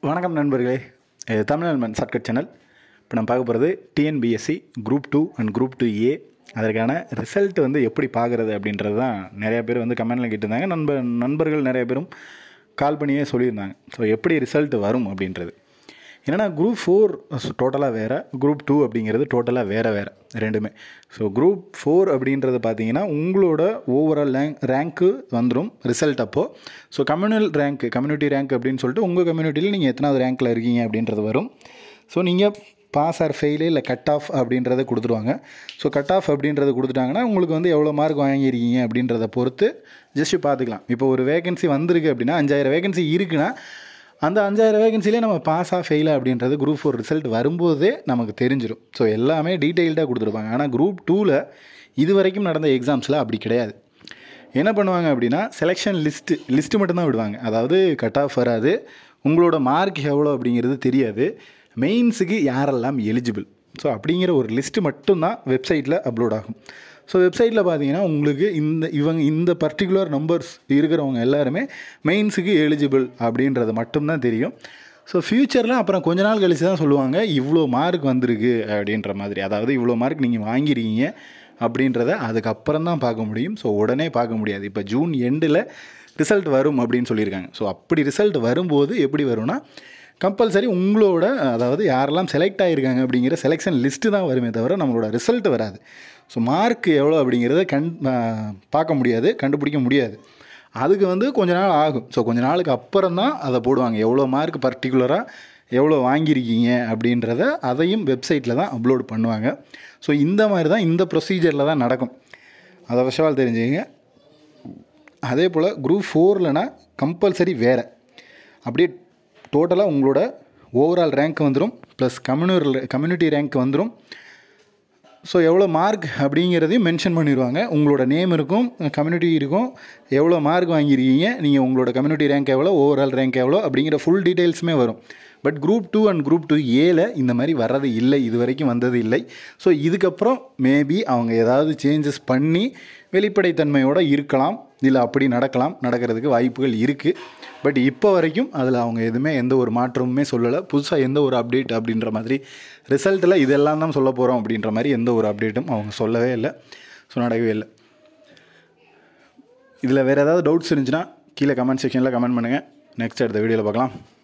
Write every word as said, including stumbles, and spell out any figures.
வணக்கம் நண்பர்களே, இது தமிழ் நண்பன் ஷார்ட்கட் சேனல். இப்போ நம்ம பார்க்க போகிறது TNPSC group two and group two A அதற்கான ரிசல்ட் வந்து எப்படி பார்க்குறது அப்படின்றது தான் நிறையா பேர் வந்து கமெண்டில் கேட்டிருந்தாங்க. நண்ப நண்பர்கள் நிறைய பேரும் கால் பண்ணியே சொல்லியிருந்தாங்க. ஸோ எப்படி ரிசல்ட் வரும் அப்படின்றது என்னென்னா, குரூப் ஃபோர் டோட்டலாக வேறு, குரூப் டூ அப்படிங்கிறது டோட்டலாக வேறு வேறு ரெண்டுமே. ஸோ குரூப் ஃபோர் அப்படின்றது பார்த்தீங்கன்னா உங்களோட ஓவரால் ரேங்க் ரேங்க்கு வந்துடும் ரிசல்ட் அப்போது. So communal rank, community rank அப்படின்னு சொல்லிட்டு உங்கள் கம்யூனிட்டியில் நீங்கள் எத்தனாவது ரேங்க்கில் இருக்கீங்க அப்படின்றது வரும். ஸோ நீங்கள் பாஸ் ஆர் ஃபெயிலு இல்லை கட் ஆஃப் அப்படின்றத கொடுத்துருவாங்க. ஸோ கட் ஆஃப் அப்படின்றத கொடுத்துட்டாங்கன்னா உங்களுக்கு வந்து எவ்வளோ மார்க் வாங்கியிருக்கீங்க அப்படின்றத பொறுத்து ஜஸ்ட்டு பார்த்துக்கலாம். இப்போ ஒரு வேகன்சி வந்திருக்கு அப்படின்னா, அஞ்சாயிரம் வேகன்சி இருக்குன்னா அந்த அஞ்சாயிரம் வேகன்சிலே நம்ம பாஸாக ஃபெயிலா அப்படின்றது குரூப் ஃபோர் ரிசல்ட் வரும்போதே நமக்கு தெரிஞ்சிடும். ஸோ எல்லாமே டீட்டெயில்டாக கொடுத்துருப்பாங்க. ஆனால் குரூப் டூவில் இது வரைக்கும் நடந்த எக்ஸாம்ஸில் அப்படி கிடையாது. என்ன பண்ணுவாங்க அப்படின்னா, செலெக்ஷன் லிஸ்ட்டு லிஸ்ட்டு மட்டும்தான் விடுவாங்க. அதாவது கட் ஆஃப் வராது, உங்களோட மார்க் எவ்வளோ அப்படிங்கிறது தெரியாது, மெயின்ஸுக்கு யாரெல்லாம் எலிஜிபிள், ஸோ அப்படிங்கிற ஒரு லிஸ்ட்டு மட்டும்தான் வெப்சைட்டில் அப்லோட் ஆகும். ஸோ வெப்சைட்டில் பார்த்தீங்கன்னா உங்களுக்கு இந்த இவங்க இந்த பர்டிகுலர் நம்பர்ஸ் இருக்கிறவங்க எல்லாருமே மெயின்ஸுக்கு எலிஜிபிள் அப்படின்றது மட்டும்தான் தெரியும். ஸோ ஃப்யூச்சரில் அப்புறம் கொஞ்ச நாள் கழித்து தான் சொல்லுவாங்க இவ்வளோ மார்க் வந்திருக்கு அப்படின்ற மாதிரி. அதாவது இவ்வளோ மார்க் நீங்கள் வாங்கிருக்கீங்க அப்படின்றத அதுக்கப்புறம் தான் பார்க்க முடியும். ஸோ உடனே பார்க்க முடியாது. இப்போ ஜூன் எண்டில் ரிசல்ட் வரும் அப்படின்னு சொல்லியிருக்காங்க. ஸோ அப்படி ரிசல்ட் வரும்போது எப்படி வரும்னா, கம்பல்சரி உங்களோட, அதாவது யாரெல்லாம் செலக்ட் ஆகியிருக்காங்க அப்படிங்கிற செலெக்ஷன் லிஸ்ட்டு தான் வருமே தவிர நம்மளோட ரிசல்ட் வராது. ஸோ மார்க் எவ்வளோ அப்படிங்கிறத கண் பார்க்க முடியாது, கண்டுபிடிக்க முடியாது. அதுக்கு வந்து கொஞ்ச நாள் ஆகும். ஸோ கொஞ்ச நாளுக்கு அப்புறம் தான் அதை போடுவாங்க, எவ்வளோ மார்க் பர்டிகுலராக எவ்வளோ வாங்கியிருக்கீங்க அப்படின்றத அதையும் வெப்சைட்டில் தான் அப்லோட் பண்ணுவாங்க. ஸோ இந்த மாதிரி தான், இந்த ப்ரொசீஜரில் தான் நடக்கும். அதை விஷயவால் தெரிஞ்சுங்க. அதே போல் குரூப் ஃபோர்லனா கம்பல்சரி வேறு, அப்படியே டோட்டலாக உங்களோட ஓவரால் ரேங்க் வந்துடும், ப்ளஸ் கம்யூனி கம்யூனிட்டி ரேங்க் வந்துடும். ஸோ எவ்வளோ மார்க் அப்படிங்கிறதையும் மென்ஷன் பண்ணிடுவாங்க. உங்களோட நேம் இருக்கும், கம்யூனிட்டி இருக்கும், எவ்வளோ மார்க் வாங்கியிருக்கீங்க, நீங்கள் உங்களோட கம்யூனிட்டி ரேங்க் எவ்வளோ, ஓவரால் ரேங்க் எவ்வளோ அப்படிங்கிற ஃபுல் டீட்டெயில்ஸுமே வரும். But group two and group two ஏல இந்த மாதிரி வர்றது இல்லை, இது வரைக்கும் வந்தது இல்லை. ஸோ இதுக்கப்புறம் மேபி அவங்க ஏதாவது சேஞ்சஸ் பண்ணி வெளிப்படைத்தன்மையோடு இருக்கலாம், இல்லை அப்படி நடக்கலாம், நடக்கிறதுக்கு வாய்ப்புகள் இருக்குது. பட் இப்போ வரைக்கும் அதில் அவங்க எதுவுமே எந்த ஒரு மாற்றமுமே சொல்லலை. புதுசாக எந்த ஒரு அப்டேட் அப்படின்ற மாதிரி ரிசல்ட்டில் இதெல்லாம் தான் சொல்ல போகிறோம் அப்படின்ற மாதிரி எந்த ஒரு அப்டேட்டும் அவங்க சொல்லவே இல்லை. ஸோ நடக்கவே இல்லை. இதில் வேறு ஏதாவது டவுட்ஸ் இருந்துச்சுன்னா கீழே கமெண்ட் செக்ஷனில் கமெண்ட் பண்ணுங்கள். நெக்ஸ்ட் அடுத்த வீடியோவில் பார்க்கலாம்.